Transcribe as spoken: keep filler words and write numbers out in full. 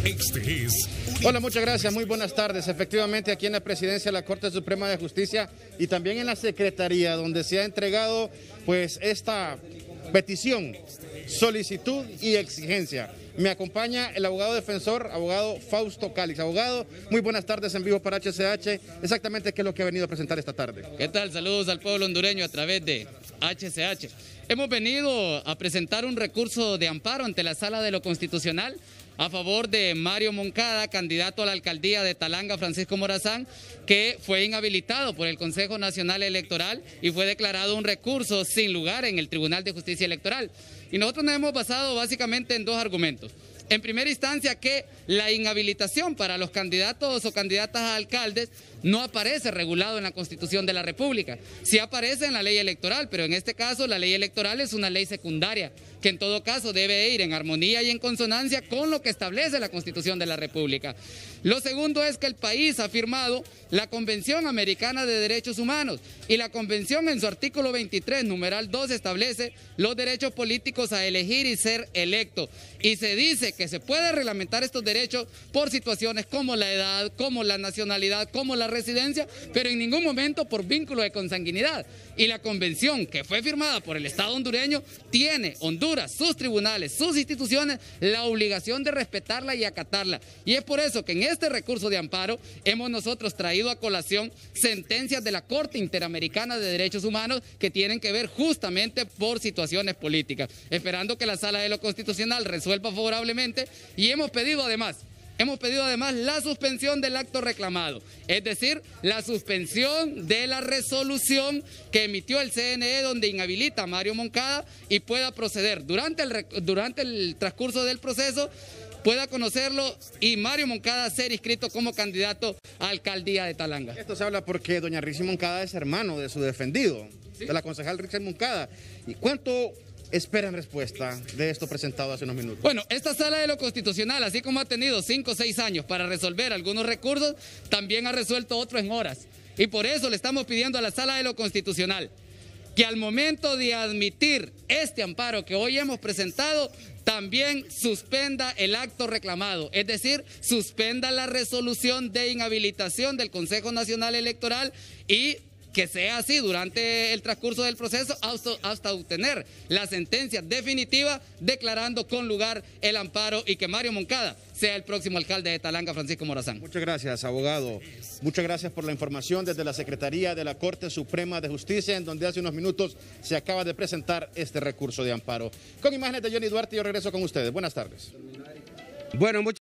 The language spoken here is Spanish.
Este es... Hola, muchas gracias, muy buenas tardes. Efectivamente, aquí en la presidencia de la Corte Suprema de Justicia y también en la Secretaría, donde se ha entregado pues esta petición, solicitud y exigencia. Me acompaña el abogado defensor, abogado Fausto Calix. Abogado, muy buenas tardes en vivo para H C H. Exactamente, ¿qué es lo que ha venido a presentar esta tarde? ¿Qué tal? Saludos al pueblo hondureño a través de H C H. Hemos venido a presentar un recurso de amparo ante la Sala de lo Constitucional a favor de Mario Moncada, candidato a la alcaldía de Talanga, Francisco Morazán, que fue inhabilitado por el Consejo Nacional Electoral y fue declarado un recurso sin lugar en el Tribunal de Justicia Electoral. Y nosotros nos hemos basado básicamente en dos argumentos. En primera instancia, que la inhabilitación para los candidatos o candidatas a alcaldes no aparece regulado en la Constitución de la República. Sí aparece en la ley electoral, pero en este caso la ley electoral es una ley secundaria, que en todo caso debe ir en armonía y en consonancia con lo que establece la Constitución de la República. Lo segundo es que el país ha firmado la Convención Americana de Derechos Humanos y la Convención en su artículo veintitrés, numeral dos, establece los derechos políticos a elegir y ser electo. Y se dice que se puede reglamentar estos derechos por situaciones como la edad, como la nacionalidad, como la residencia, pero en ningún momento por vínculo de consanguinidad. Y la convención que fue firmada por el Estado hondureño tiene Honduras, sus tribunales, sus instituciones, la obligación de respetarla y acatarla. Y es por eso que en este recurso de amparo hemos nosotros traído a colación sentencias de la Corte Interamericana de Derechos Humanos que tienen que ver justamente por situaciones políticas, esperando que la Sala de lo Constitucional resuelva favorablemente. Y hemos pedido además Hemos pedido además la suspensión del acto reclamado, es decir, la suspensión de la resolución que emitió el C N E donde inhabilita a Mario Moncada y pueda proceder durante el, durante el transcurso del proceso, pueda conocerlo y Mario Moncada ser inscrito como candidato a alcaldía de Talanga. Esto se habla porque doña Rixi Moncada es hermano de su defendido, ¿sí?, de la concejal Rixi Moncada. ¿Y cuánto esperan respuesta de esto presentado hace unos minutos? Bueno, esta Sala de lo Constitucional, así como ha tenido cinco o seis años para resolver algunos recursos, también ha resuelto otros en horas. Y por eso le estamos pidiendo a la Sala de lo Constitucional que al momento de admitir este amparo que hoy hemos presentado, también suspenda el acto reclamado, es decir, suspenda la resolución de inhabilitación del Consejo Nacional Electoral y que sea así durante el transcurso del proceso hasta, hasta obtener la sentencia definitiva declarando con lugar el amparo y que Mario Moncada sea el próximo alcalde de Talanga, Francisco Morazán. Muchas gracias, abogado. Muchas gracias por la información desde la Secretaría de la Corte Suprema de Justicia, en donde hace unos minutos se acaba de presentar este recurso de amparo. Con imágenes de Johnny Duarte, yo regreso con ustedes. Buenas tardes. Bueno, muchas